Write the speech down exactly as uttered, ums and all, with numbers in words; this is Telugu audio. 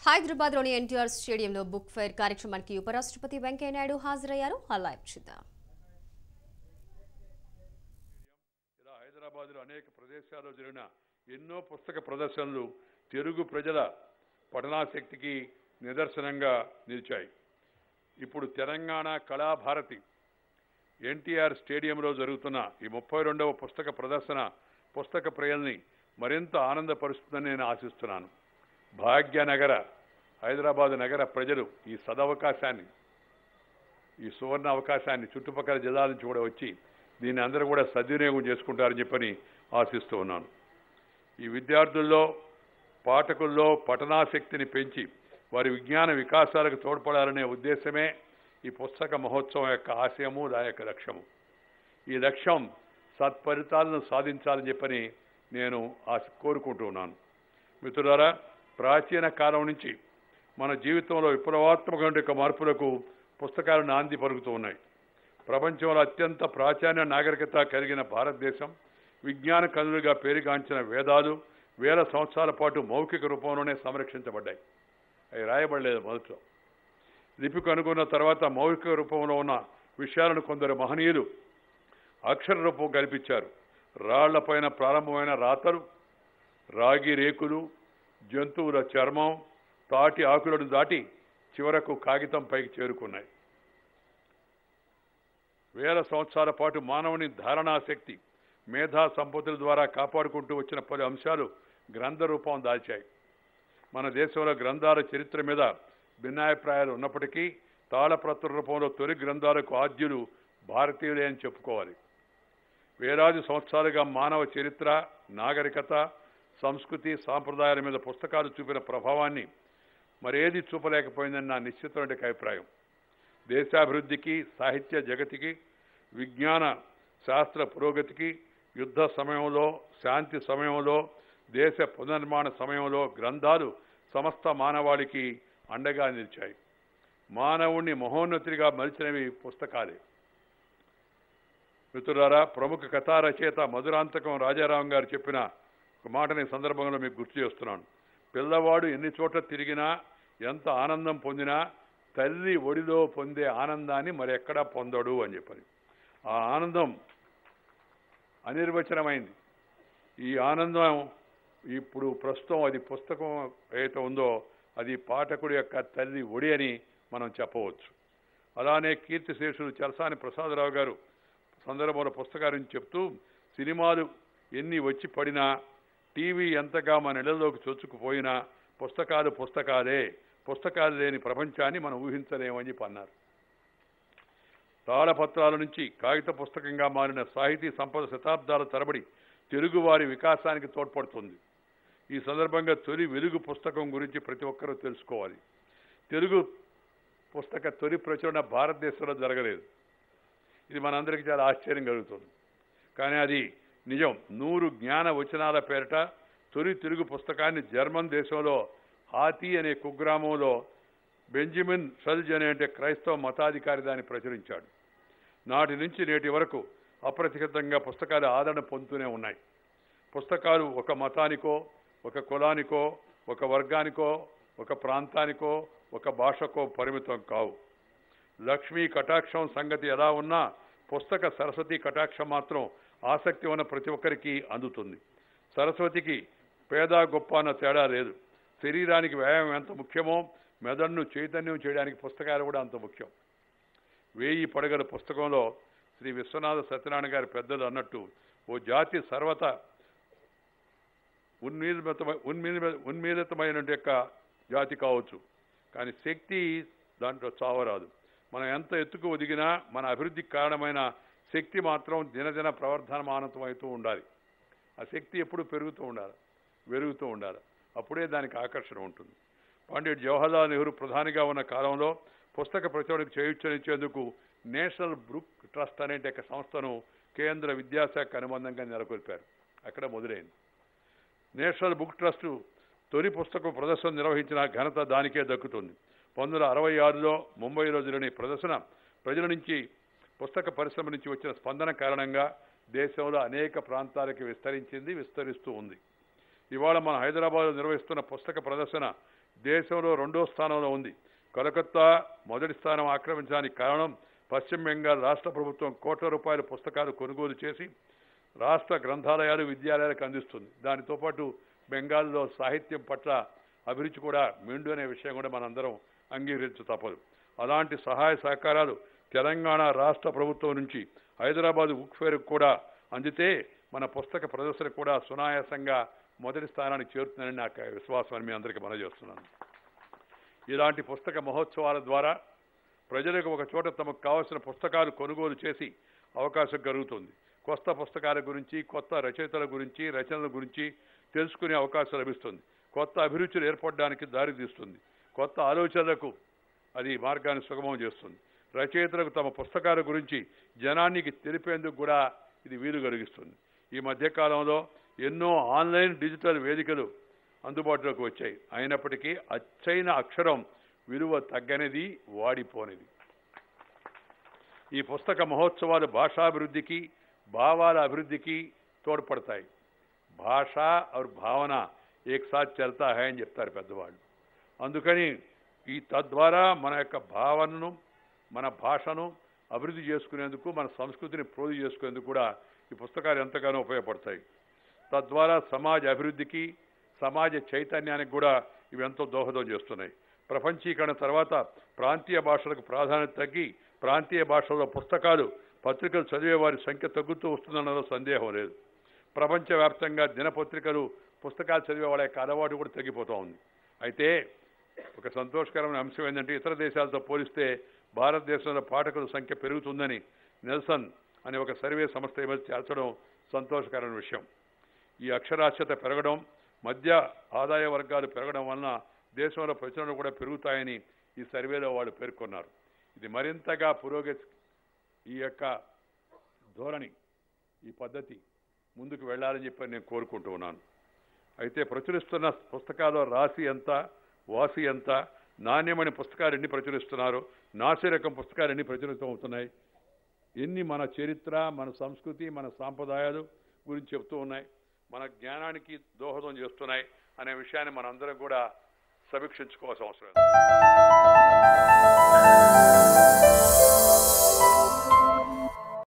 హైదరాబాద్ లోని ఎన్టీఆర్ స్టేడియంలో బుక్ ఫెయిర్ కార్యక్రమానికి ఉపరాష్ట్రపతి వెంకయ్య నాయుడు హాజరయ్యారు. లైవ్ చూద్దాం. ఇలా హైదరాబాద్ లో అనేక ప్రదేశాల్లో జరిగిన ఎన్నో పుస్తక ప్రదర్శనలు తెలుగు ప్రజల పఠనాశక్తికి నిదర్శనంగా నిలిచాయి. ఇప్పుడు తెలంగాణ కళాభారతి ఎన్టీఆర్ స్టేడియంలో జరుగుతున్న ఈ ముప్పై రెండవ పుస్తక ప్రదర్శన పుస్తక ప్రియుల్ని మరింత ఆనందపరుస్తుందని నేను ఆశిస్తున్నాను. భాగ్యనగర హైదరాబాద్ నగర ప్రజలు ఈ సదవకాశాన్ని ఈ సువర్ణ అవకాశాన్ని చుట్టుపక్కల జిల్లాల నుంచి కూడా వచ్చి దీన్ని అందరూ కూడా సద్వినియోగం చేసుకుంటారని చెప్పని ఆశిస్తూ ఉన్నాను. ఈ విద్యార్థుల్లో పాఠకుల్లో పఠనాశక్తిని పెంచి వారి విజ్ఞాన వికాసాలకు తోడ్పడాలనే ఉద్దేశమే ఈ పుస్తక మహోత్సవం యొక్క ఆశయము, దాని యొక్క లక్ష్యము. ఈ లక్ష్యం సత్ఫలితాలను సాధించాలని చెప్పని నేను ఆశ కోరుకుంటూ ఉన్నాను. మిత్రులారా, ప్రాచీన కాలం నుంచి మన జీవితంలో విప్లవాత్మక మార్పులకు పుస్తకాలు నాంది పలుకుతూ ఉన్నాయి. ప్రపంచంలో అత్యంత ప్రాచీన నాగరికత కలిగిన భారతదేశం విజ్ఞాన కనులుగా పేరుగాంచిన వేదాలు వేల సంవత్సరాల పాటు మౌఖిక రూపంలోనే సంరక్షించబడ్డాయి. అవి రాయబడలేదు. మొదట్లో లిపి కనుగొన్న తర్వాత మౌఖిక రూపంలో ఉన్న విషయాలను కొందరు మహనీయులు అక్షర రూపం కల్పించారు. రాళ్లపైన ప్రారంభమైన రాతలు, రాగి రేకులు, జంతువుల చర్మం, తాటి ఆకులను దాటి చివరకు కాగితం పైకి చేరుకున్నాయి. వేల సంవత్సరాల పాటు మానవుని ధారణాశక్తి, మేధా సంపత్తుల ద్వారా కాపాడుకుంటూ వచ్చిన పలు అంశాలు గ్రంథ రూపం దాల్చాయి. మన దేశంలో గ్రంథాల చరిత్ర మీద భిన్నాభిప్రాయాలు ఉన్నప్పటికీ తాళపత్ర రూపంలో తొలి గ్రంథాలకు ఆద్యులు భారతీయులే అని చెప్పుకోవాలి. వేలాది సంవత్సరాలుగా మానవ చరిత్ర, నాగరికత, సంస్కృతి, సాంప్రదాయాల మీద పుస్తకాలు చూపిన ప్రభావాన్ని మరేది చూపలేకపోయిందని నా నిశ్చితమైన అభిప్రాయం. దేశాభివృద్ధికి, సాహిత్య జగతికి, విజ్ఞాన శాస్త్ర పురోగతికి, యుద్ధ సమయంలో, శాంతి సమయంలో, దేశ పునర్నిర్మాణ సమయంలో గ్రంథాలు సమస్త మానవాళికి అండగా నిలిచాయి. మానవుణ్ణి మహోన్నతిగా మలిచినవి పుస్తకాలే. మిత్రులారా, ప్రముఖ కథా రచయిత మధురాంతకం రాజారాం గారు చెప్పిన ఒక మాటని సందర్భంలో మీకు గుర్తు చేస్తున్నాను. పిల్లవాడు ఎన్ని చోట్ల తిరిగినా, ఎంత ఆనందం పొందినా తల్లి ఒడిలో పొందే ఆనందాన్ని మరెక్కడా పొందడు అని చెప్పని. ఆ ఆనందం అనిర్వచనమైంది. ఈ ఆనందం ఇప్పుడు ప్రస్తుతం అది పుస్తకం ఏదైతే ఉందో అది పాఠకుడి యొక్క తల్లి ఒడి అని మనం చెప్పవచ్చు. అలానే కీర్తిశేషులు చలసాని ప్రసాదరావు గారు సందర్భంలో పుస్తకాన్ని చెప్తూ, సినిమాలు ఎన్ని వచ్చి పడినా, టీవీ ఎంతగా మన ఇళ్లలోకి చొచ్చుకుపోయినా పుస్తకాలు పుస్తకాలే, పుస్తకాలు లేని ప్రపంచాన్ని మనం ఊహించలేమని చెప్పి అన్నారు. తాళపత్రాల నుంచి కాగిత పుస్తకంగా మారిన సాహితీ సంపద శతాబ్దాల తరబడి తెలుగువారి వికాసానికి తోడ్పడుతుంది. ఈ సందర్భంగా తొలి వెలుగు పుస్తకం గురించి ప్రతి ఒక్కరూ తెలుసుకోవాలి. తెలుగు పుస్తక తొలి ప్రచురణ భారతదేశంలో జరగలేదు. ఇది మనందరికీ చాలా ఆశ్చర్యం కలుగుతుంది. కానీ అది నిజం. నూరు జ్ఞాన వచనాల పేరిట తొలి తెలుగు పుస్తకాన్ని జర్మన్ దేశంలో హాతి అనే కుగ్రామంలో బెంజమిన్ షల్జ్ అనే అంటే క్రైస్తవ మతాధికారి దాన్ని ప్రచురించాడు. నాటి నుంచి నేటి వరకు అప్రతిహతంగా పుస్తకాలు ఆదరణ పొందుతూనే ఉన్నాయి. పుస్తకాలు ఒక మతానికో, ఒక కులానికో, ఒక వర్గానికో, ఒక ప్రాంతానికో, ఒక భాషకో పరిమితం కావు. లక్ష్మీ కటాక్షం సంగతి ఎలా ఉన్నా పుస్తక సరస్వతి కటాక్షం మాత్రం ఆసక్తి ఉన్న ప్రతి ఒక్కరికి అందుతుంది. సరస్వతికి పేద గొప్ప అన్న తేడా లేదు. శరీరానికి వ్యాయామం ఎంత ముఖ్యమో మెదడును చైతన్యం చేయడానికి పుస్తకాలు కూడా అంత ముఖ్యం. వేయి పడగల పుస్తకంలో శ్రీ విశ్వనాథ సత్యనారాయణ గారి పెద్దలు అన్నట్టు ఓ జాతి సర్వత ఉన్మీలితమై ఉన్మీలి ఉన్మీలితమైన యొక్క జాతి కావచ్చు, కానీ శక్తి దాంట్లో చావరాదు. మనం ఎంత ఎత్తుకు ఒదిగినా మన అభివృద్ధికి కారణమైన శక్తి మాత్రం దినదిన ప్రవర్ధమానమవుతూ ఉండాలి. ఆ శక్తి ఎప్పుడు పెరుగుతూ ఉండాలి, పెరుగుతూ ఉండాలి. అప్పుడే దానికి ఆకర్షణ ఉంటుంది. పండిట్ జవహర్లాల్ నెహ్రూ ప్రధానిగా ఉన్న కాలంలో పుస్తక ప్రచురణకు చేయూతనిచ్చేందుకు నేషనల్ బుక్ ట్రస్ట్ అనే సంస్థను కేంద్ర విద్యాశాఖ అనుబంధంగా నెలకొల్పారు. అక్కడ మొదలైంది. నేషనల్ బుక్ ట్రస్ట్ తొలి పుస్తకం ప్రదర్శన నిర్వహించిన ఘనత దానికే దక్కుతుంది. పంతొమ్మిది వందల అరవై ఆరులో ముంబైలో జరిగిన ప్రదర్శన ప్రజల నుంచి, పుస్తక పరిశ్రమ నుంచి వచ్చిన స్పందన కారణంగా దేశంలో అనేక ప్రాంతాలకు విస్తరించింది, విస్తరిస్తూ ఉంది. ఇవాళ మన హైదరాబాద్లో నిర్వహిస్తున్న పుస్తక ప్రదర్శన దేశంలో రెండో స్థానంలో ఉంది. కలకత్తా మొదటి స్థానం ఆక్రమించడానికి కారణం పశ్చిమ బెంగాల్ రాష్ట్ర ప్రభుత్వం కోట్ల రూపాయల పుస్తకాలు కొనుగోలు చేసి రాష్ట్ర గ్రంథాలయాలు విద్యాలయాలకు అందిస్తుంది. దానితో పాటు బెంగాల్లో సాహిత్యం పట్ల అభిరుచి కూడా మెండు అనే విషయం కూడా మనందరం అంగీకరించ తప్పదు. అలాంటి సహాయ సహకారాలు తెలంగాణ రాష్ట్ర ప్రభుత్వం నుంచి హైదరాబాద్ బుక్ ఫేర్కు కూడా అందితే మన పుస్తక ప్రదర్శన కూడా సునాయాసంగా మొదటి స్థానానికి చేరుతుందని నాకు విశ్వాసం అని మీ అందరికీ మనజేస్తున్నాను. ఇలాంటి పుస్తక మహోత్సవాల ద్వారా ప్రజలకు ఒక చోట తమకు కావాల్సిన పుస్తకాలు కొనుగోలు చేసి అవకాశం కలుగుతుంది. కొత్త పుస్తకాల గురించి, కొత్త రచయితల గురించి, రచనల గురించి తెలుసుకునే అవకాశం లభిస్తుంది. కొత్త అభిరుచులు ఏర్పడడానికి దారి తీస్తుంది. కొత్త ఆలోచనలకు అది మార్గాన్ని సుగమం చేస్తుంది. రచయితలకు తమ పుస్తకాల గురించి జనానికి తెలిపేందుకు కూడా ఇది వీలు కలిగిస్తుంది. ఈ మధ్యకాలంలో ఎన్నో ఆన్లైన్ డిజిటల్ వేదికలు అందుబాటులోకి వచ్చాయి. అయినప్పటికీ అచ్చైన అక్షరం విలువ తగ్గనిది, వాడిపోనిది. ఈ పుస్తక మహోత్సవాలు భాషాభివృద్ధికి, భావాల అభివృద్ధికి తోడ్పడతాయి. భాష और భావన एक साथ चलता है అని చెప్తారు పెద్దవాళ్ళు. అందుకని ఈ తద్వారా మన యొక్క భావనను, మన భాషను అభివృద్ధి చేసుకునేందుకు, మన సంస్కృతిని ప్రోధి చేసుకునేందుకు కూడా ఈ పుస్తకాలు ఎంతగానో ఉపయోగపడతాయి. తద్వారా సమాజ అభివృద్ధికి, సమాజ చైతన్యానికి కూడా ఇవి ఎంతో దోహదం చేస్తున్నాయి. ప్రపంచీకరణ తర్వాత ప్రాంతీయ భాషలకు ప్రాధాన్యత తగ్గి ప్రాంతీయ భాషల్లో పుస్తకాలు, పత్రికలు చదివే వారి సంఖ్య తగ్గుతూ వస్తుందన్నదో సందేహం లేదు. ప్రపంచవ్యాప్తంగా దినపత్రికలు, పుస్తకాలు చదివే వాళ్ళ యొక్క అలవాటు కూడా తగ్గిపోతూ ఉంది. అయితే ఒక సంతోషకరమైన అంశం ఏంటంటే ఇతర దేశాలతో పోలిస్తే భారతదేశంలో పాఠకుల సంఖ్య పెరుగుతుందని నెల్సన్ అనే ఒక సర్వే సంస్థ ఏమైనా చేర్చడం సంతోషకరమైన విషయం. ఈ అక్షరాస్యత పెరగడం, మధ్య ఆదాయ వర్గాలు పెరగడం వలన దేశంలో ప్రచురణలు కూడా పెరుగుతాయని ఈ సర్వేలో వాళ్ళు పేర్కొన్నారు. ఇది మరింతగా పురోగతి, ఈ యొక్క ధోరణి, ఈ పద్ధతి ముందుకు వెళ్ళాలని చెప్పి నేను కోరుకుంటూ ఉన్నాను. అయితే ప్రచురిస్తున్న పుస్తకాల్లో రాసి ఎంత, వాసి ఎంత, నాణ్యమైన పుస్తకాలు ఎన్ని ప్రచురిస్తున్నారు, నాసి రకం పుస్తకాలు ఎన్ని ప్రచురితం అవుతున్నాయి, ఎన్ని మన చరిత్ర, మన సంస్కృతి, మన సాంప్రదాయాలు గురించి చెప్తూ ఉన్నాయి, మన జ్ఞానానికి దోహదం చేస్తున్నాయి అనే విషయాన్ని మనందరం కూడా సమీక్షించుకోవాల్సిన అవసరం.